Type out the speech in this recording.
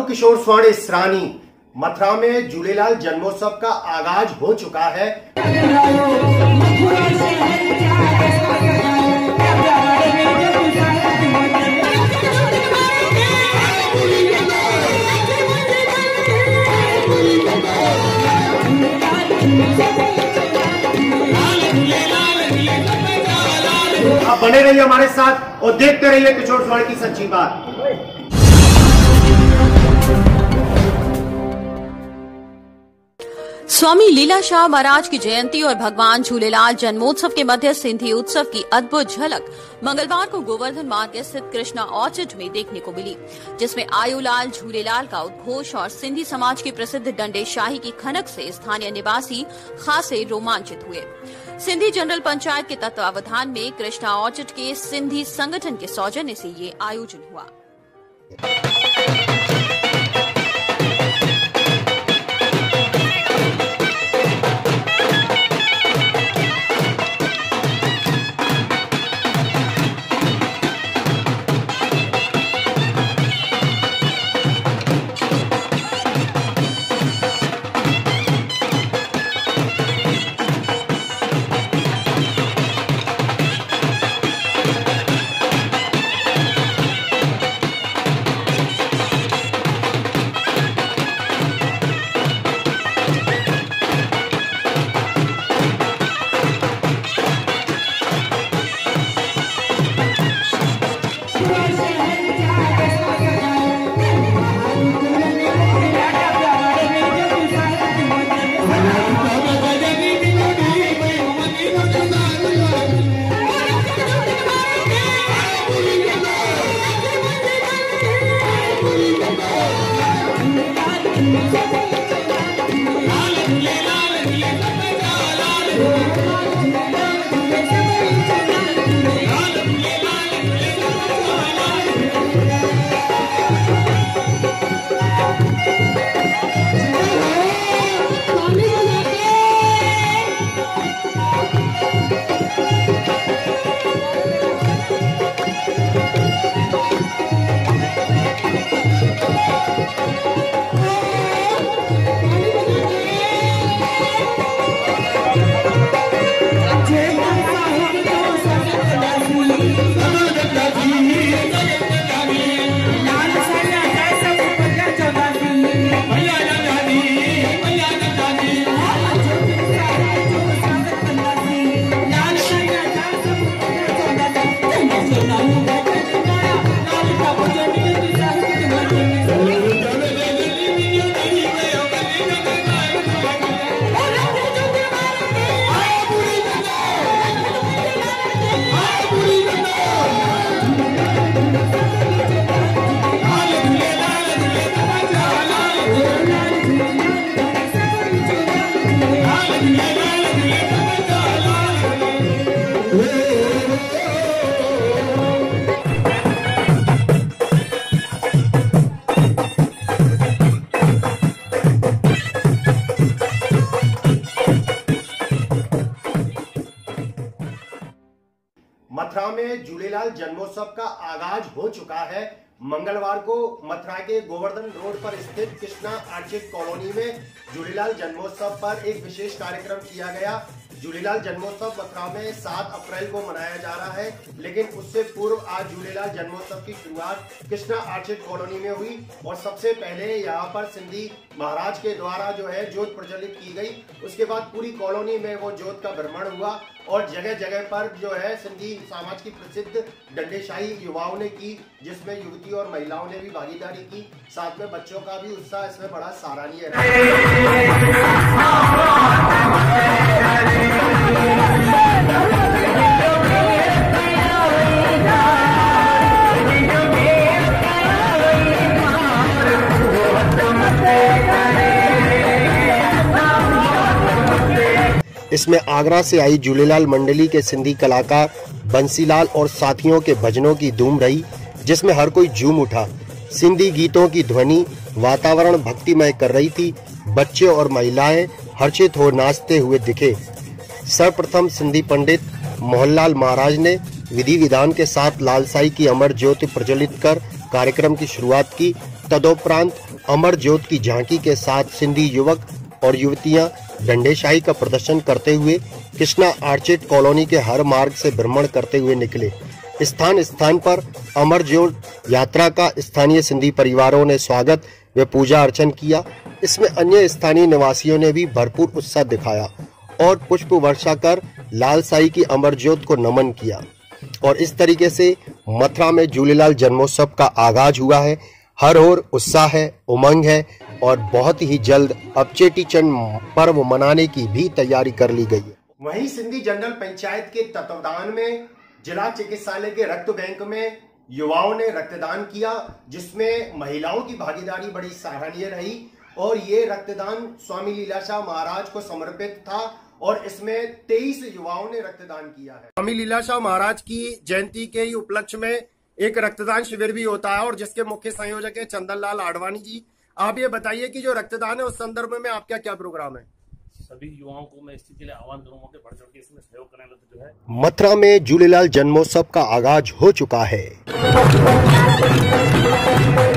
किशोर स्वर्ण इसरानी। मथुरा में झूलेलाल जन्मोत्सव का आगाज हो चुका है। आप बने रहिए हमारे साथ और देखते रहिए किशोर स्वर्ण की सच्ची बात। स्वामी लीला शाह महाराज की जयंती और भगवान झूलेलाल जन्मोत्सव के मध्य सिंधी उत्सव की अद्भुत झलक मंगलवार को गोवर्धन मार्ग स्थित कृष्णा ऑर्चिड में देखने को मिली, जिसमें आयुलाल झूलेलाल का उद्घोष और सिंधी समाज की प्रसिद्ध डंडेशाही की खनक से स्थानीय निवासी खासे रोमांचित हुए। सिंधी जनरल पंचायत के तत्वावधान में कृष्णा ऑर्चिड के सिंधी संगठन के सौजन्य से ये आयोजन हुआ। मथुरा में झूलेलाल जन्मोत्सव का आगाज हो चुका है। मंगलवार को मथुरा के गोवर्धन रोड पर स्थित कृष्णा ऑर्चिड कॉलोनी में झूलेलाल जन्मोत्सव पर एक विशेष कार्यक्रम किया गया। झूलेलाल जन्मोत्सव मथुरा में 7 अप्रैल को मनाया जा रहा है, लेकिन उससे पूर्व आज झूलेलाल जन्मोत्सव की शुरुआत कृष्णा ऑर्चिड कॉलोनी में हुई और सबसे पहले यहाँ पर सिंधी महाराज के द्वारा जो है जोत प्रज्वलित की गई। उसके बाद पूरी कॉलोनी में वो जोत का भ्रमण हुआ और जगह जगह पर जो है सिंधी समाज की प्रसिद्ध डंडेशाही युवाओं ने की, जिसमें युवती और महिलाओं ने भी भागीदारी की। साथ में बच्चों का भी उत्साह इसमें बड़ा सराहनीय इसमें आगरा से आई झूलेलाल मंडली के सिंधी कलाकार बंसीलाल और साथियों के भजनों की धूम रही, जिसमें हर कोई झूम उठा। सिंधी गीतों की ध्वनि वातावरण भक्तिमय कर रही थी। बच्चे और महिलाएं हर्षित हो नाचते हुए दिखे। सर्वप्रथम सिंधी पंडित मोहनलाल महाराज ने विधि विधान के साथ लालसाई की अमर ज्योति प्रज्वलित कर कार्यक्रम की शुरुआत की। तदोपरांत अमर ज्योत की झांकी के साथ सिंधी युवक और युवतियां डंडेशाही का प्रदर्शन करते हुए कृष्णा आर्चिड कॉलोनी के हर मार्ग से भ्रमण करते हुए निकले। स्थान स्थान पर अमर ज्योत यात्रा का स्थानीय सिंधी परिवारों ने स्वागत व पूजा अर्चन किया। इसमें अन्य स्थानीय निवासियों ने भी भरपूर उत्साह दिखाया और पुष्प वर्षा कर लाल साई की अमर ज्योत को नमन किया। और इस तरीके से मथुरा में झूलेलाल जन्मोत्सव का आगाज हुआ है। हर ओर उत्साह है, उमंग है और बहुत ही जल्द अब चेटी चंद पर्व मनाने की भी तैयारी कर ली गई है। वहीं सिंधी जनरल पंचायत के तत्वावधान में जिला चिकित्सालय के रक्त बैंक में युवाओं ने रक्तदान किया, जिसमें महिलाओं की भागीदारी बड़ी सराहनीय रही और ये रक्तदान स्वामी लीलाशाह महाराज को समर्पित था और इसमें 23 युवाओं ने रक्तदान किया है। स्वामी लीलाशाह महाराज की जयंती के ही उपलक्ष्य में एक रक्तदान शिविर भी होता है और जिसके मुख्य संयोजक है चंदन लाल आडवाणी जी। आप ये बताइए कि जो रक्तदान है उस संदर्भ में आपका क्या प्रोग्राम है? सभी युवाओं को मैं इस चीज के लिए आह्वान करूंगा कि बढ़ चढ़ के इसमें सहयोग करने लगे जो है। मथुरा में झूलेलाल जन्मोत्सव का आगाज हो चुका है।